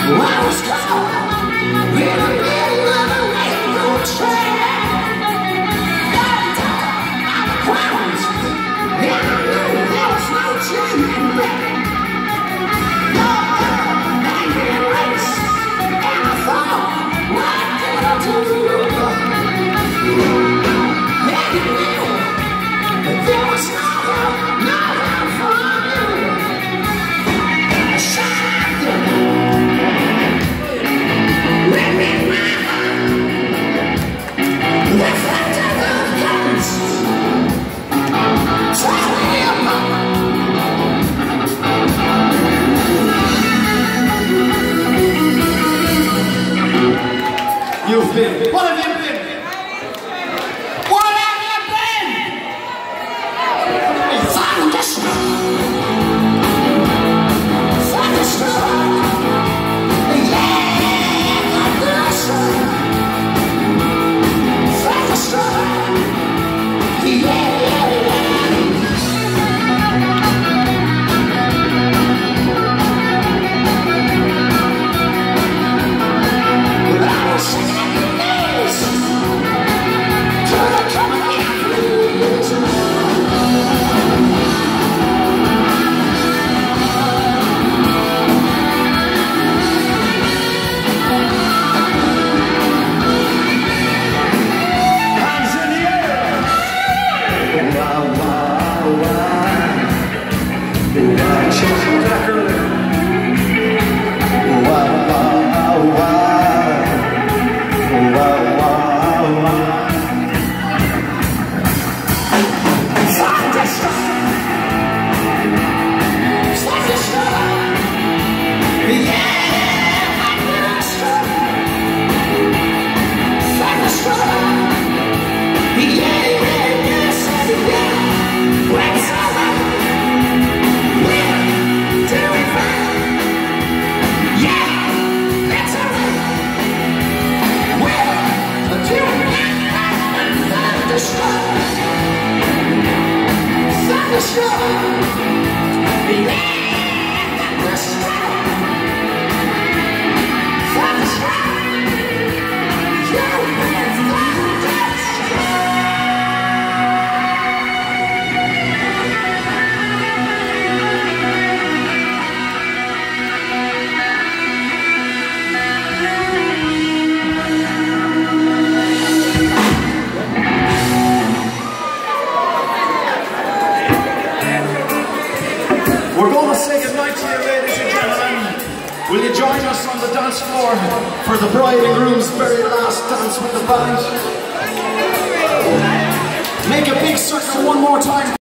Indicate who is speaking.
Speaker 1: You've been. What have you been? What have you been? Thunderstruck. Thunderstruck. Yeah, thunderstruck. Thunderstruck. Yeah. We're going to say goodnight to you, ladies and gentlemen. Will you join us on the dance floor for the bride and groom's very last dance with the band? Make a big circle one more time.